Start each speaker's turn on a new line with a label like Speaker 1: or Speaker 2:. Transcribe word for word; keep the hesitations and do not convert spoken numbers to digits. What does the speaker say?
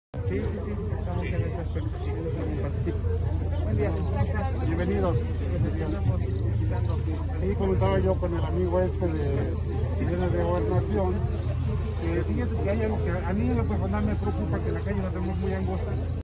Speaker 1: Sí, sí, sí, estamos en ese aspecto, sí, yo también participo. Buen día, ¿cómo estás? Bienvenidos. Estamos visitando.
Speaker 2: Ahí comentaba yo con el amigo este de, que viene de Gobernación, que fíjate que hay algo que a mí en lo personal me preocupa, que la calle la tenemos muy angosta.